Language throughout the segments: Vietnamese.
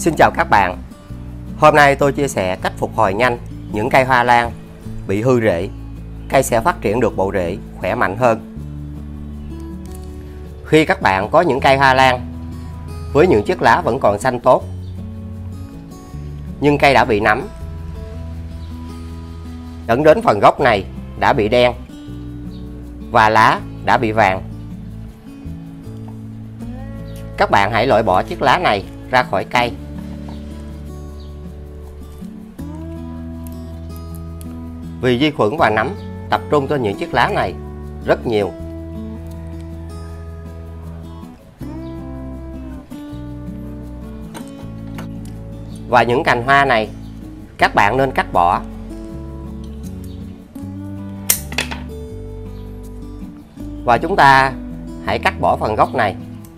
Xin chào các bạn. Hôm nay tôi chia sẻ cách phục hồi nhanh những cây hoa lan bị hư rễ. Cây sẽ phát triển được bộ rễ khỏe mạnh hơn. Khi các bạn có những cây hoa lan với những chiếc lá vẫn còn xanh tốt, nhưng cây đã bị nấm, dẫn đến phần gốc này đã bị đen và lá đã bị vàng, các bạn hãy loại bỏ chiếc lá này ra khỏi cây. Vì vi khuẩn và nấm tập trung trên những chiếc lá này rất nhiều. Và những cành hoa này các bạn nên cắt bỏ. Và chúng ta hãy cắt bỏ phần gốc này.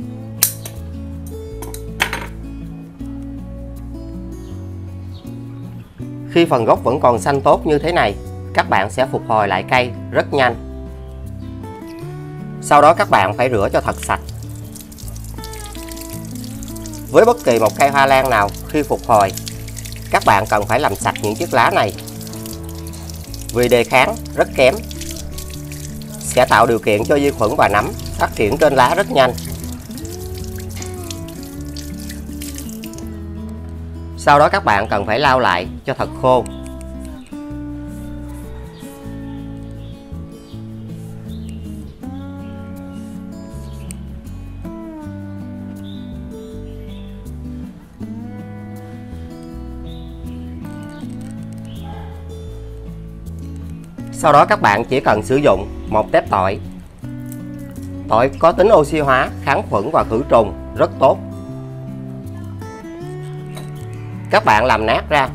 Khi phần gốc vẫn còn xanh tốt như thế này, các bạn sẽ phục hồi lại cây rất nhanh. Sau đó các bạn phải rửa cho thật sạch. Với bất kỳ một cây hoa lan nào, khi phục hồi, các bạn cần phải làm sạch những chiếc lá này. Vì đề kháng rất kém, sẽ tạo điều kiện cho vi khuẩn và nấm phát triển trên lá rất nhanh. Sau đó các bạn cần phải lau lại cho thật khô. Sau đó các bạn chỉ cần sử dụng một tép tỏi. Tỏi có tính oxy hóa, kháng khuẩn và khử trùng rất tốt. Các bạn làm nát ra.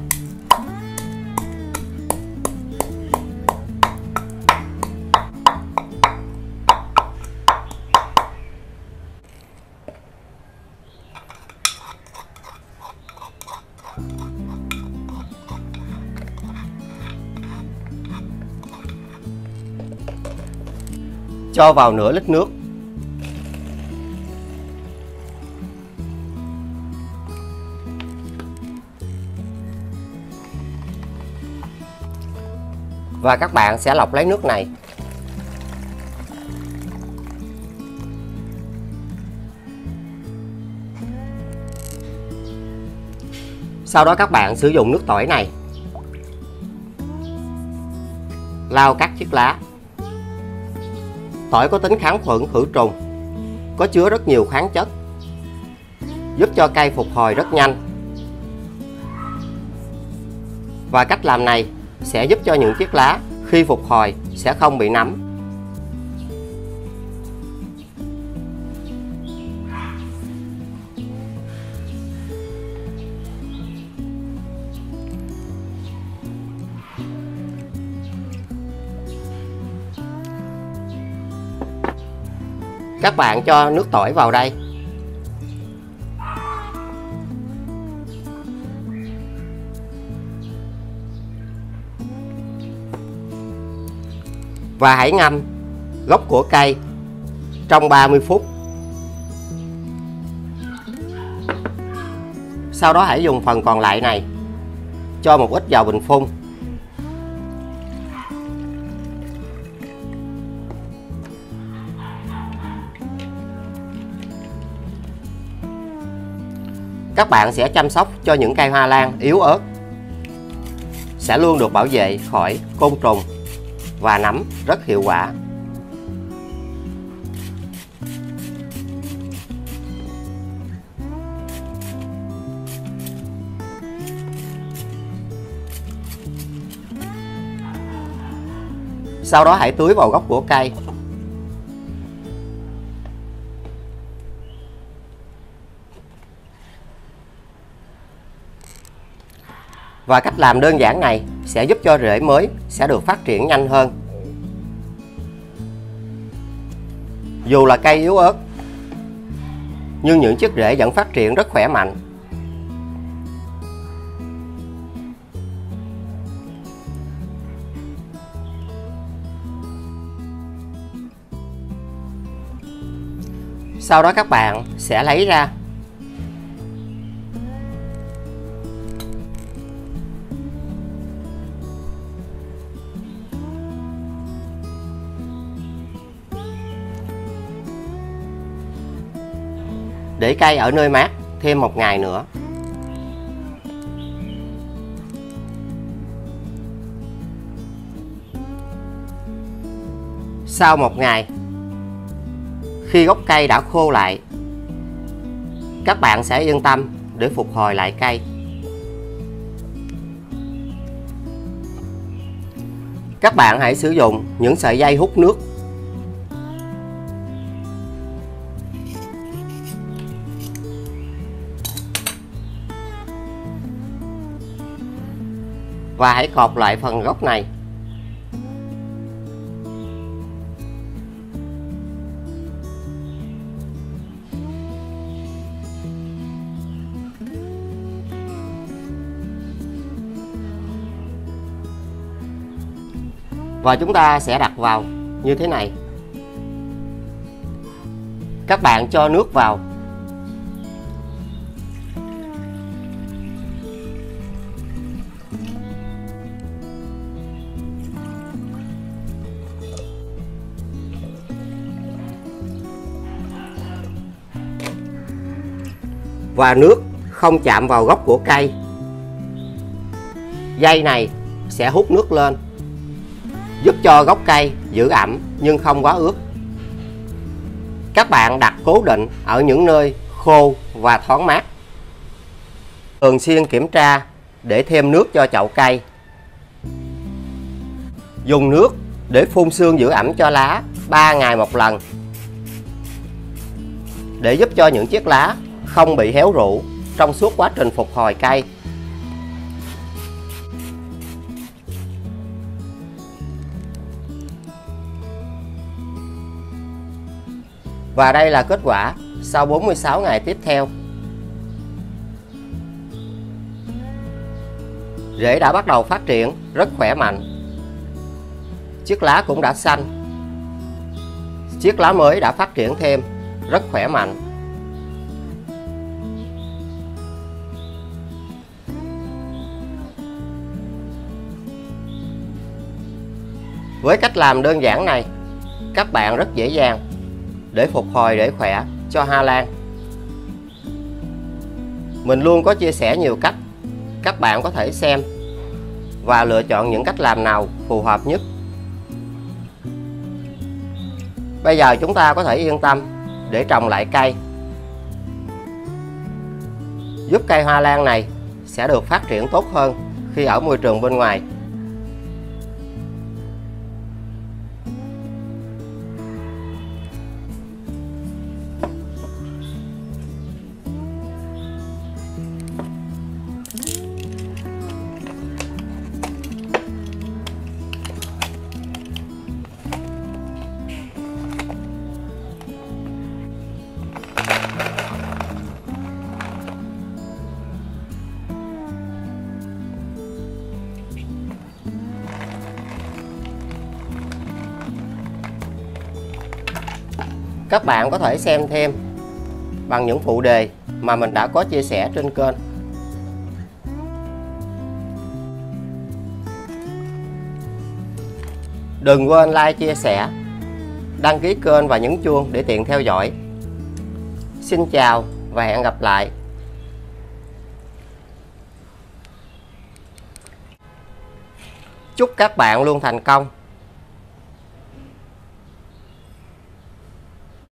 Cho vào nửa lít nước. Và các bạn sẽ lọc lấy nước này. Sau đó các bạn sử dụng nước tỏi này lau các chiếc lá. Tỏi có tính kháng khuẩn khử trùng, có chứa rất nhiều khoáng chất, giúp cho cây phục hồi rất nhanh. Và cách làm này sẽ giúp cho những chiếc lá khi phục hồi sẽ không bị nấm. Các bạn cho nước tỏi vào đây. Và hãy ngâm gốc của cây trong 30 phút. Sau đó hãy dùng phần còn lại này cho một ít vào bình phun. Các bạn sẽ chăm sóc cho những cây hoa lan yếu ớt, sẽ luôn được bảo vệ khỏi côn trùng và nấm rất hiệu quả. Sau đó hãy tưới vào gốc của cây. Và cách làm đơn giản này sẽ giúp cho rễ mới sẽ được phát triển nhanh hơn. Dù là cây yếu ớt, nhưng những chiếc rễ vẫn phát triển rất khỏe mạnh. Sau đó các bạn sẽ lấy ra Để cây ở nơi mát thêm 1 ngày nữa. Sau 1 ngày, khi gốc cây đã khô lại, các bạn sẽ yên tâm để phục hồi lại cây. Các bạn hãy sử dụng những sợi dây hút nước. Và hãy cột lại phần gốc này. Và chúng ta sẽ đặt vào như thế này. Các bạn cho nước vào. Và nước không chạm vào gốc của cây. Dây này sẽ hút nước lên, giúp cho gốc cây giữ ẩm nhưng không quá ướt. Các bạn đặt cố định ở những nơi khô và thoáng mát. Thường xuyên kiểm tra để thêm nước cho chậu cây. Dùng nước để phun sương giữ ẩm cho lá 3 ngày một lần, để giúp cho những chiếc lá không bị héo rũ trong suốt quá trình phục hồi cây. Và đây là kết quả sau 46 ngày tiếp theo. Rễ đã bắt đầu phát triển rất khỏe mạnh. Chiếc lá cũng đã xanh. Chiếc lá mới đã phát triển thêm rất khỏe mạnh. Với cách làm đơn giản này, các bạn rất dễ dàng để phục hồi rễ khỏe cho hoa lan. Mình luôn có chia sẻ nhiều cách, các bạn có thể xem và lựa chọn những cách làm nào phù hợp nhất. Bây giờ chúng ta có thể yên tâm để trồng lại cây, giúp cây hoa lan này sẽ được phát triển tốt hơn khi ở môi trường bên ngoài. Các bạn có thể xem thêm bằng những phụ đề mà mình đã có chia sẻ trên kênh. Đừng quên like, chia sẻ, đăng ký kênh và nhấn chuông để tiện theo dõi. Xin chào và hẹn gặp lại. Chúc các bạn luôn thành công.